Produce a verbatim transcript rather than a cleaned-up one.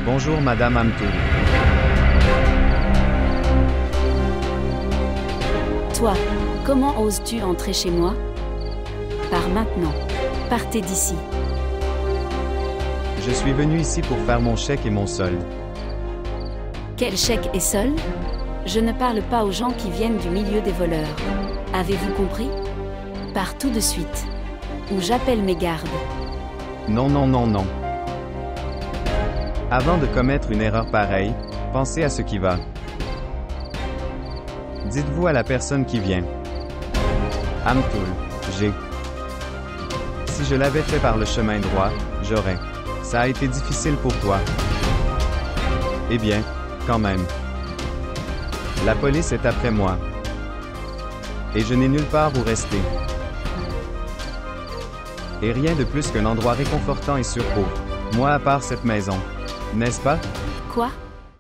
Bonjour Madame Amtoul. Toi, comment oses-tu entrer chez moi? Pars maintenant. Partez d'ici. Je suis venu ici pour faire mon chèque et mon solde. Quel chèque et solde? Je ne parle pas aux gens qui viennent du milieu des voleurs. Avez-vous compris? Pars tout de suite. Ou j'appelle mes gardes. Non, non, non, non. Avant de commettre une erreur pareille, pensez à ce qui va. Dites-vous à la personne qui vient. Amtoul, j'ai. Si je l'avais fait par le chemin droit, j'aurais. Ça a été difficile pour toi. Eh bien, quand même. La police est après moi. Et je n'ai nulle part où rester. Et rien de plus qu'un endroit réconfortant et sûr pour moi à part cette maison. N'est-ce pas? Quoi?